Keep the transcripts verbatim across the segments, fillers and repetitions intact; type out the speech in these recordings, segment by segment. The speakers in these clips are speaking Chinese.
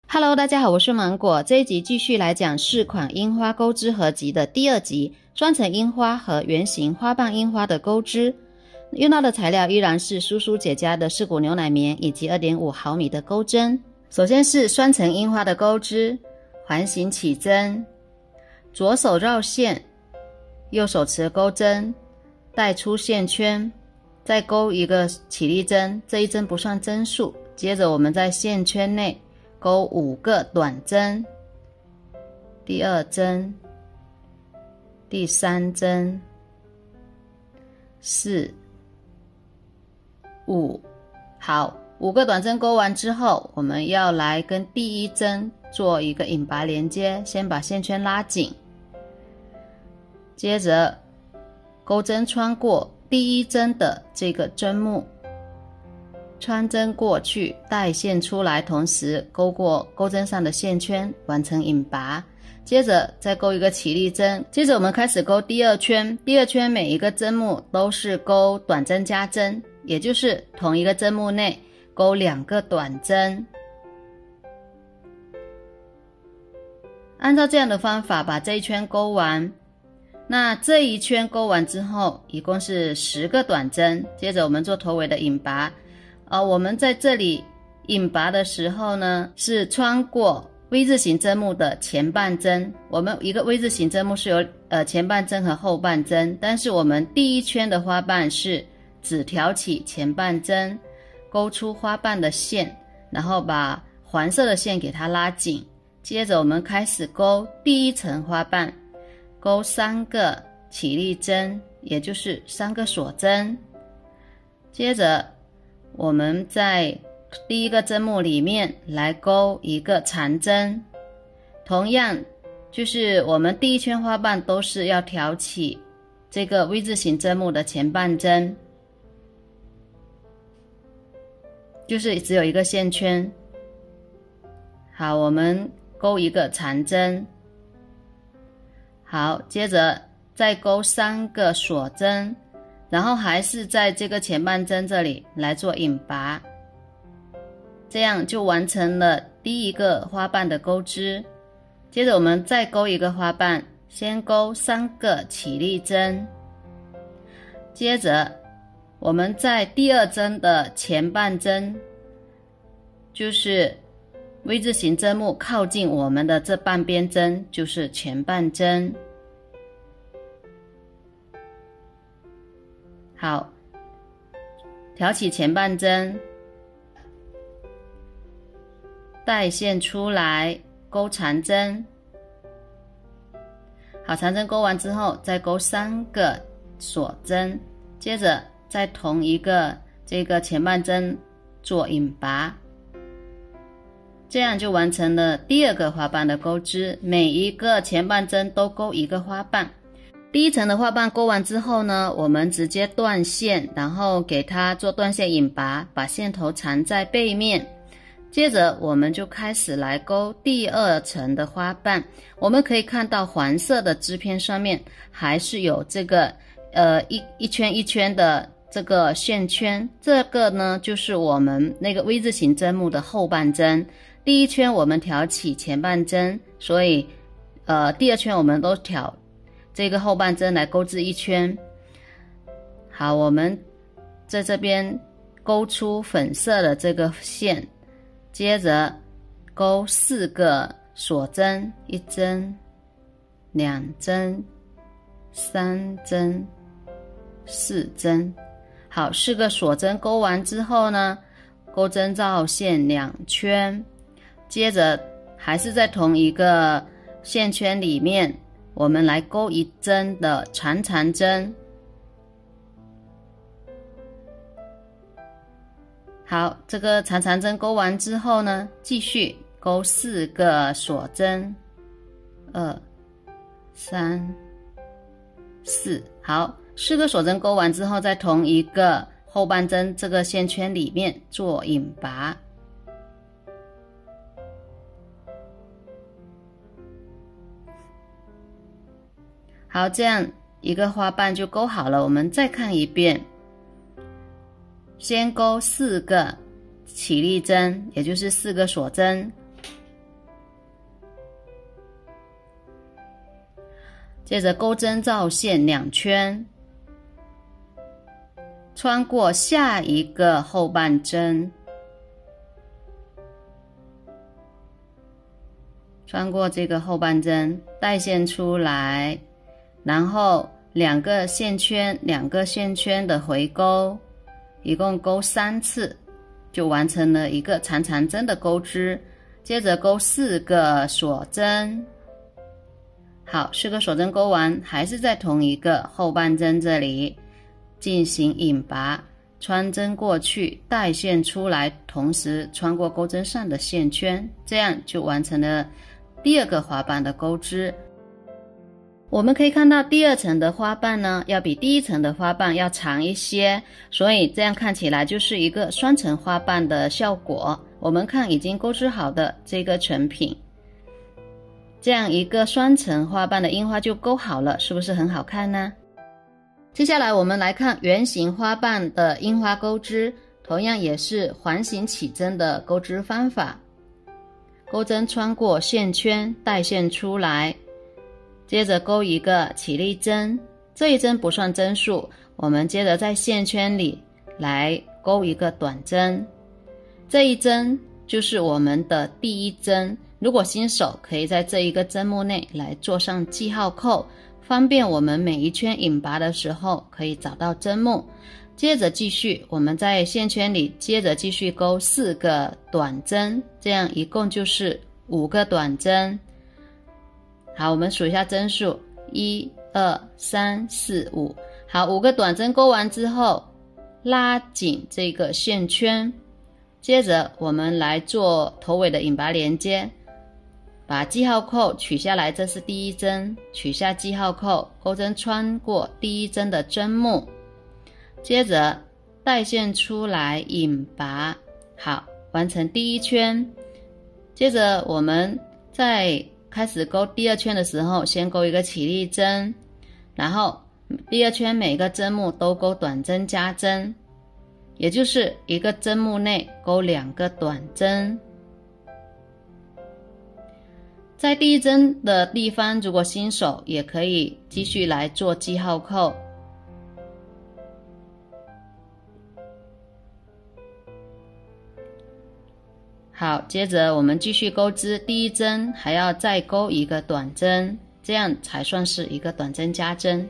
Hello， 大家好，我是芒果。这一集继续来讲四款樱花钩织合集的第二集，双层樱花和圆形花瓣樱花的钩织。用到的材料依然是苏苏姐家的四股牛奶棉以及 二点五毫米的钩针。首先是双层樱花的钩织，环形起针，左手绕线，右手持钩针，带出线圈，再钩一个起立针，这一针不算针数。接着我们在线圈内钩五个短针，第二针，第三针，四、五。好，五个短针钩完之后，我们要来跟第一针做一个引拔连接，先把线圈拉紧，接着钩针穿过第一针的这个针目，穿针过去，带线出来，同时勾过钩针上的线圈，完成引拔。接着再钩一个起立针，接着我们开始钩第二圈。第二圈每一个针目都是钩短针加针，也就是同一个针目内钩两个短针。按照这样的方法把这一圈钩完。那这一圈钩完之后，一共是十个短针。接着我们做头尾的引拔。呃，我们在这里引拔的时候呢，是穿过 V 字形针目的前半针。我们一个 V 字形针目是有呃前半针和后半针，但是我们第一圈的花瓣是只挑起前半针，勾出花瓣的线，然后把黄色的线给它拉紧。接着我们开始钩第一层花瓣，钩三个起立针，也就是三个锁针。接着我们在第一个针目里面来钩一个长针，同样就是我们第一圈花瓣都是要挑起这个 V 字形针目的前半针，就是只有一个线圈。好，我们钩一个长针。好，接着再钩三个锁针，然后还是在这个前半针这里来做引拔，这样就完成了第一个花瓣的钩织。接着我们再钩一个花瓣，先钩三个起立针，接着我们在第二针的前半针，就是 V 字形针目靠近我们的这半边针，就是前半针。好，挑起前半针，带线出来，钩长针。好，长针钩完之后，再钩三个锁针，接着在同一个这个前半针做引拔，这样就完成了第二个花瓣的钩织。每一个前半针都钩一个花瓣。第一层的花瓣钩完之后呢，我们直接断线，然后给它做断线引拔，把线头缠在背面。接着我们就开始来钩第二层的花瓣。我们可以看到黄色的织片上面还是有这个呃一一圈一圈的这个线圈，这个呢就是我们那个 V 字形针目的后半针。第一圈我们挑起前半针，所以呃第二圈我们都挑这个后半针来钩织一圈。好，我们在这边钩出粉色的这个线，接着钩四个锁针，一针、两针、三针、四针。好，四个锁针钩完之后呢，钩针绕线两圈，接着还是在同一个线圈里面，我们来钩一针的长长针。好，这个长长针钩完之后呢，继续钩四个锁针，二、三、四。好，四个锁针钩完之后，在同一个后半针这个线圈里面做引拔。好，这样一个花瓣就钩好了。我们再看一遍，先钩四个起立针，也就是四个锁针， 接着钩针绕线两圈，穿过下一个后半针，穿过这个后半针，带线出来，然后两个线圈两个线圈的回钩，一共钩三次，就完成了一个长长针的钩织。接着钩四个锁针，好，四个锁针钩完，还是在同一个后半针这里进行引拔，穿针过去，带线出来，同时穿过钩针上的线圈，这样就完成了第二个花瓣的钩织。我们可以看到第二层的花瓣呢，要比第一层的花瓣要长一些，所以这样看起来就是一个双层花瓣的效果。我们看已经钩织好的这个成品，这样一个双层花瓣的樱花就钩好了，是不是很好看呢？接下来我们来看圆形花瓣的樱花钩织，同样也是环形起针的钩织方法。钩针穿过线圈，带线出来，接着钩一个起立针，这一针不算针数，我们接着在线圈里来钩一个短针，这一针就是我们的第一针。如果新手可以在这一个针目内来做上记号扣，方便我们每一圈引拔的时候可以找到针目。接着继续，我们在线圈里接着继续钩四个短针，这样一共就是五个短针。好，我们数一下针数，一二三四五。好，五个短针钩完之后，拉紧这个线圈，接着我们来做头尾的引拔连接，把记号扣取下来，这是第一针，取下记号扣，钩针穿过第一针的针目，接着带线出来引拔，好，完成第一圈。接着我们在开始钩第二圈的时候，先钩一个起立针，然后第二圈每个针目都钩短针加针，也就是一个针目内钩两个短针。在第一针的地方，如果新手也可以继续来做记号扣。好，接着我们继续钩织，第一针还要再钩一个短针，这样才算是一个短针加针。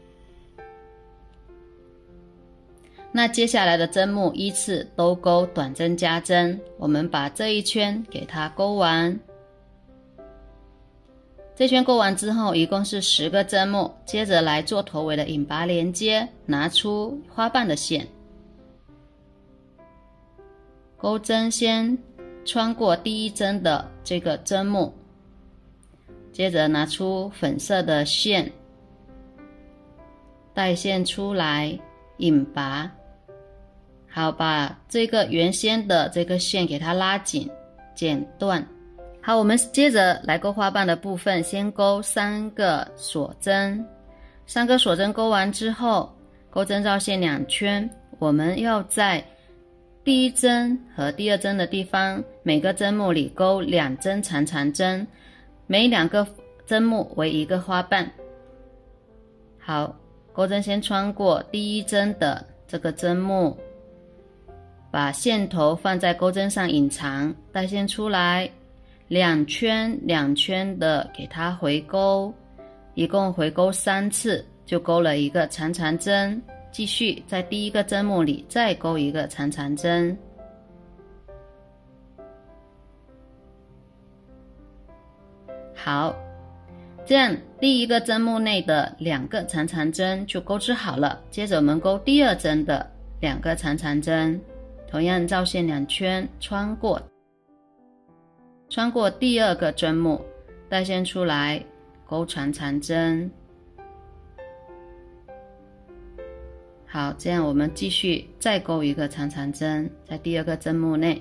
那接下来的针目依次都钩短针加针，我们把这一圈给它钩完。这圈钩完之后，一共是十个针目，接着来做头尾的引拔连接，拿出花瓣的线，钩针先穿过第一针的这个针目，接着拿出粉色的线，带线出来引拔。好，把这个原先的这个线给它拉紧剪断。好，我们接着来钩花瓣的部分，先钩三个锁针，三个锁针钩完之后，钩针绕线两圈，我们要在第一针和第二针的地方，每个针目里钩两针长长针，每两个针目为一个花瓣。好，钩针先穿过第一针的这个针目，把线头放在钩针上隐藏，带线出来，两圈两圈的给它回钩，一共回钩三次，就钩了一个长长针。继续在第一个针目里再钩一个长长针。好，这样第一个针目内的两个长长针就钩织好了。接着我们钩第二针的两个长长针，同样绕线两圈，穿过穿过第二个针目，带线出来，钩长长针。好，这样我们继续再钩一个长长针，在第二个针目内。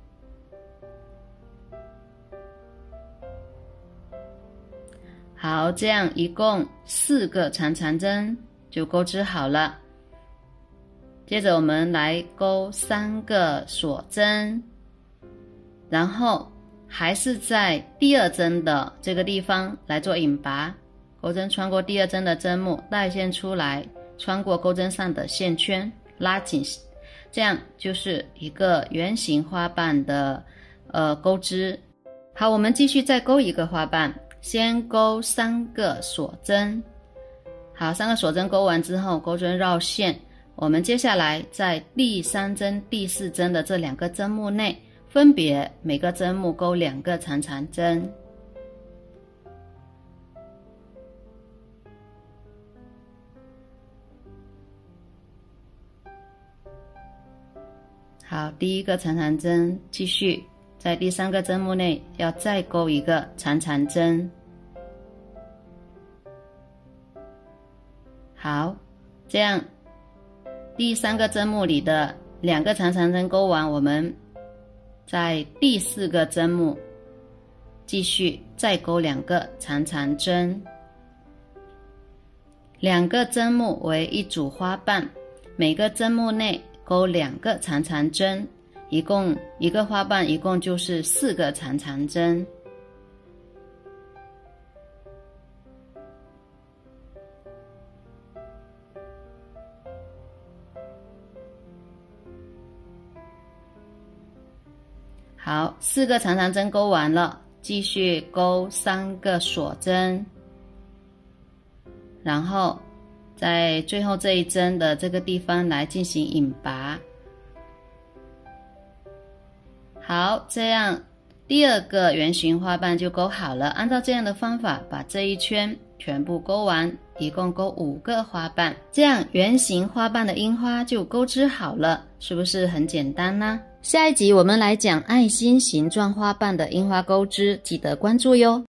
好，这样一共四个长长针就钩织好了。接着我们来钩三个锁针，然后还是在第二针的这个地方来做引拔， 钩针穿过第二针的针目，带线出来，穿过钩针上的线圈，拉紧，这样就是一个圆形花瓣的呃钩织。好，我们继续再钩一个花瓣，先钩三个锁针。好，三个锁针钩完之后，钩针绕线。我们接下来在第三针、第四针的这两个针目内，分别每个针目钩两个长长针。好，第一个长长针，继续在第三个针目内要再钩一个长长针。好，这样第三个针目里的两个长长针钩完，我们在第四个针目继续再钩两个长长针。两个针目为一组花瓣，每个针目内钩两个长长针，一共一个花瓣一共就是四个长长针。好，四个长长针钩完了，继续钩三个锁针，然后在最后这一针的这个地方来进行引拔。好，这样第二个圆形花瓣就钩好了。按照这样的方法把这一圈全部钩完，一共钩五个花瓣，这样圆形花瓣的樱花就钩织好了，是不是很简单呢？下一集我们来讲爱心形状花瓣的樱花钩织，记得关注哟。